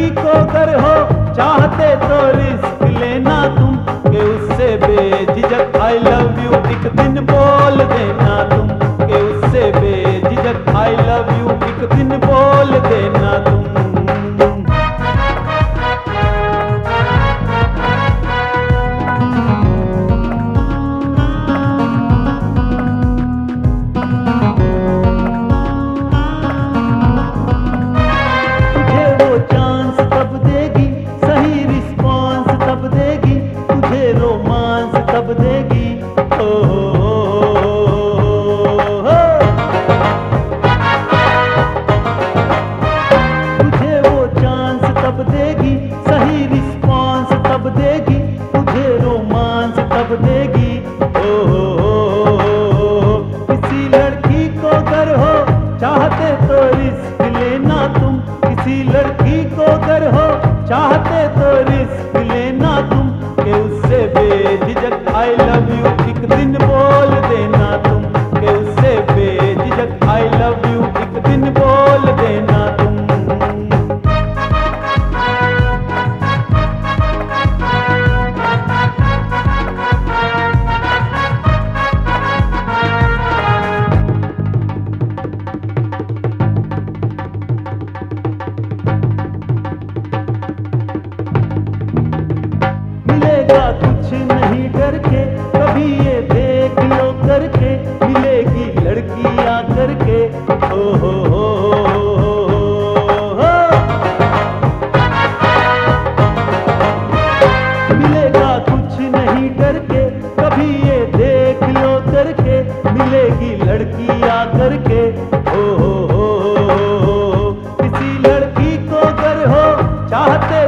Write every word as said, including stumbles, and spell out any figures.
लड़की को अगर हो चाहते तो रिस्क लेना तुम, के उससे बेझिझक आई लव यू एक दिन बोल देना तुम, के उससे बेझिझक आई लव यू एक दिन बोल देना तुम। तब देगी ओ, ओ, ओ, ओ, तुझे वो चांस तब देगी, सही रिस्पॉन्स तब देगी, तुझे रोमांस तब देगी ओ, ओ, ओ, किसी लड़की को अगर हो चाहते तो रिस्क लेना तुम, किसी लड़की को अगर हो चाहते तो रिस्क लेना तुम, के उससे बेझिझक आई लव यू एक दिन बोल देना तुम, के उससे बेझिझक आई लव यू एक दिन बोल देना तुम। मिलेगा कुछ नहीं डर के, कभी ये देख लो करके, मिलेगी लड़की आ करके ओ हो हो हो, मिलेगा कुछ नहीं डर के, कभी ये देख लो करके, मिलेगी लड़की आ करके ओ हो हो, किसी लड़की को अगर हो चाहते